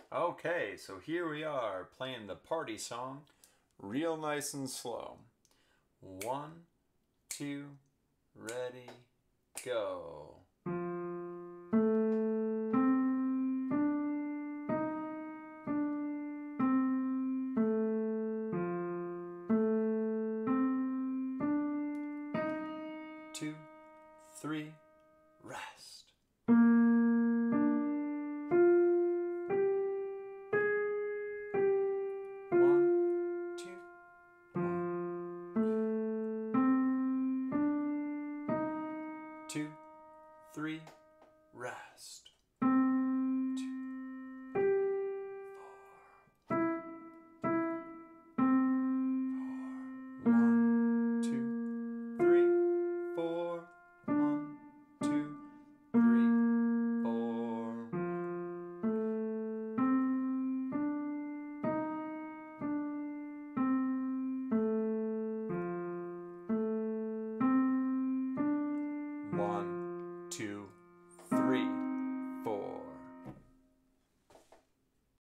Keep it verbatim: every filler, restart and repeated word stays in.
Okay, so here we are playing the party song real nice and slow. One, two, ready, go.